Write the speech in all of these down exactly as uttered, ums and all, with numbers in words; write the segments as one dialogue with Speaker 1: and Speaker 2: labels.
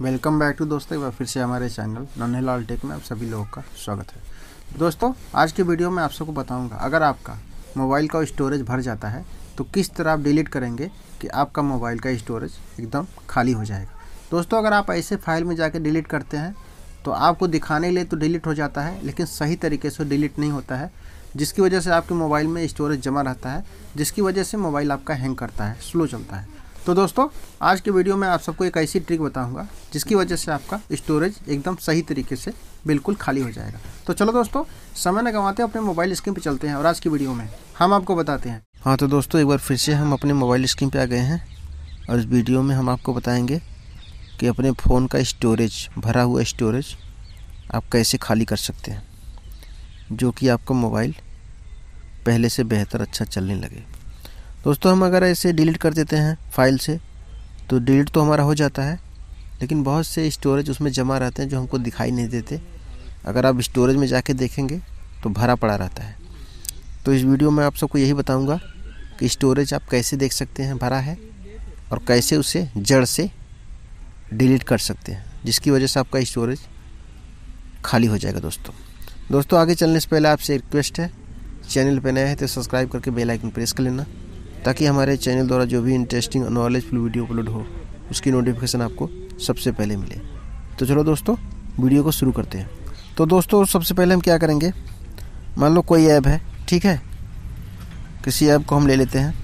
Speaker 1: Welcome back to दोस्तों, एक बार फिर से हमारे चैनल नन्हेलाल टेक में आप सभी लोगों का स्वागत है। दोस्तों, आज के वीडियो में आप सबको बताऊंगा अगर आपका मोबाइल का स्टोरेज भर जाता है तो किस तरह आप डिलीट करेंगे कि आपका मोबाइल का स्टोरेज एकदम खाली हो जाएगा। दोस्तों, अगर आप ऐसे फाइल में जाके डिलीट करते हैं तो आपको दिखाने के लिए तो डिलीट हो जाता है, लेकिन सही तरीके से डिलीट नहीं होता है, जिसकी वजह से आपके मोबाइल में स्टोरेज जमा रहता है, जिसकी वजह से मोबाइल आपका हैंग करता है, स्लो चलता है। तो दोस्तों, आज के वीडियो में आप सबको एक ऐसी ट्रिक बताऊंगा जिसकी वजह से आपका स्टोरेज एकदम सही तरीके से बिल्कुल खाली हो जाएगा। तो चलो दोस्तों, समय न गंवाते अपने मोबाइल स्क्रीन पे चलते हैं और आज की वीडियो में हम आपको बताते हैं। हाँ तो दोस्तों, एक बार फिर से हम अपने मोबाइल स्क्रीन पे आ गए हैं और इस वीडियो में हम आपको बताएंगे कि अपने फ़ोन का स्टोरेज, भरा हुआ स्टोरेज आप कैसे खाली कर सकते हैं, जो कि आपका मोबाइल पहले से बेहतर अच्छा चलने लगे। दोस्तों, हम अगर ऐसे डिलीट कर देते हैं फाइल से तो डिलीट तो हमारा हो जाता है, लेकिन बहुत से स्टोरेज उसमें जमा रहते हैं जो हमको दिखाई नहीं देते। अगर आप स्टोरेज में जाके देखेंगे तो भरा पड़ा रहता है। तो इस वीडियो में आप सबको यही बताऊंगा कि स्टोरेज आप कैसे देख सकते हैं भरा है और कैसे उसे जड़ से डिलीट कर सकते हैं, जिसकी वजह से आपका स्टोरेज खाली हो जाएगा। दोस्तों दोस्तों आगे चलने से पहले आपसे रिक्वेस्ट है, चैनल पर नया है तो सब्सक्राइब करके बेल आइकन प्रेस कर लेना, ताकि हमारे चैनल द्वारा जो भी इंटरेस्टिंग और नॉलेजफुल वीडियो अपलोड हो उसकी नोटिफिकेशन आपको सबसे पहले मिले। तो चलो दोस्तों, वीडियो को शुरू करते हैं। तो दोस्तों, सबसे पहले हम क्या करेंगे, मान लो कोई ऐप है, ठीक है, किसी ऐप को हम ले लेते हैं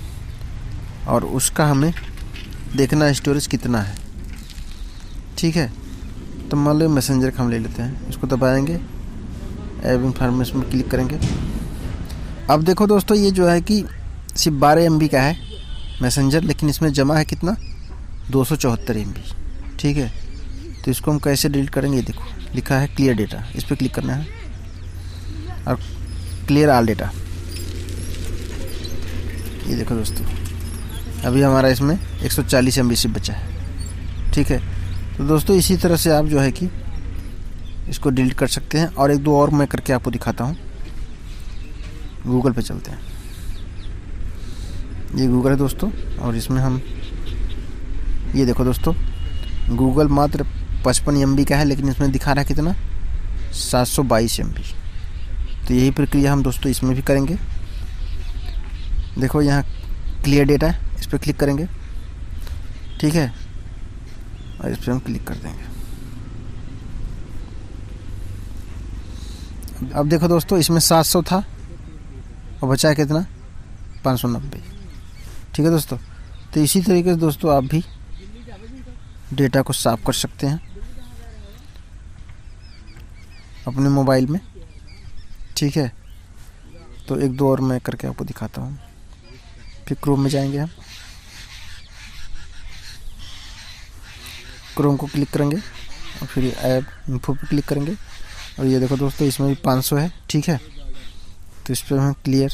Speaker 1: और उसका हमें देखना स्टोरेज कितना है, ठीक है। तो मान लो मैसेंजर का हम ले लेते हैं, इसको दबाएंगे, ऐप इंफॉर्मेशन में क्लिक करेंगे। अब देखो दोस्तों, ये जो है कि सिर्फ बारह एम बी का है मैसेंजर, लेकिन इसमें जमा है कितना, दो सौ चौहत्तर एम बी, ठीक है। तो इसको हम कैसे डिलीट करेंगे, देखो लिखा है क्लियर डेटा, इस पर क्लिक करना है और क्लियर ऑल डेटा। ये देखो दोस्तों, अभी हमारा इसमें एक सौ चालीस एम बी सिर्फ बचा है, ठीक है। तो दोस्तों, इसी तरह से आप जो है कि इसको डिलीट कर सकते हैं। और एक दो और मैं करके आपको दिखाता हूँ। गूगल पे चलते हैं, ये गूगल है दोस्तों, और इसमें हम ये देखो दोस्तों, गूगल मात्र पचपन एम बी का है, लेकिन इसमें दिखा रहा है कितना, सात सौ बाईस एम बी। तो यही प्रक्रिया हम दोस्तों इसमें भी करेंगे। देखो यहाँ क्लियर डेटा है, इस पर क्लिक करेंगे, ठीक है, और इस पर हम क्लिक कर देंगे। अब देखो दोस्तों, इसमें सात सौ था और बचा है कितना, पाँच सौ नब्बे, ठीक है दोस्तों। तो इसी तरीके से दोस्तों आप भी डेटा को साफ कर सकते हैं अपने मोबाइल में, ठीक है। तो एक दो और मैं करके आपको दिखाता हूँ। फिर क्रोम में जाएंगे, हम क्रोम को क्लिक करेंगे और फिर ऐप इन्फो पे क्लिक करेंगे और ये देखो दोस्तों, इसमें भी पाँच सौ है, ठीक है। तो इस पर हम क्लियर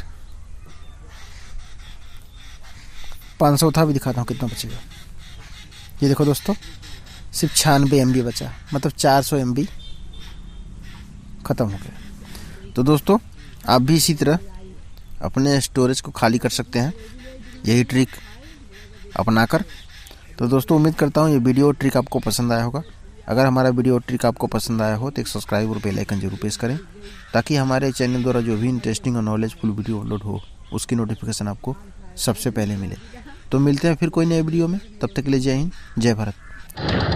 Speaker 1: पाँच सौ था, भी दिखाता हूँ कितना बचेगा। ये देखो दोस्तों, सिर्फ छियानवे एम बी बचा, मतलब चार सौ एम बी ख़त्म हो गया। तो दोस्तों, आप भी इसी तरह अपने स्टोरेज को खाली कर सकते हैं, यही ट्रिक अपनाकर। तो दोस्तों, उम्मीद करता हूँ ये वीडियो ट्रिक आपको पसंद आया होगा। अगर हमारा वीडियो ट्रिक आपको पसंद आया हो तो एक सब्सक्राइब और बेल आइकन जरूर प्रेस करें, ताकि हमारे चैनल द्वारा जो भी इंटरेस्टिंग और नॉलेजफुल वीडियो अपलोड हो उसकी नोटिफिकेशन आपको सबसे पहले मिले। तो मिलते हैं फिर कोई नए वीडियो में, तब तक के लिए जय हिंद, जय भारत।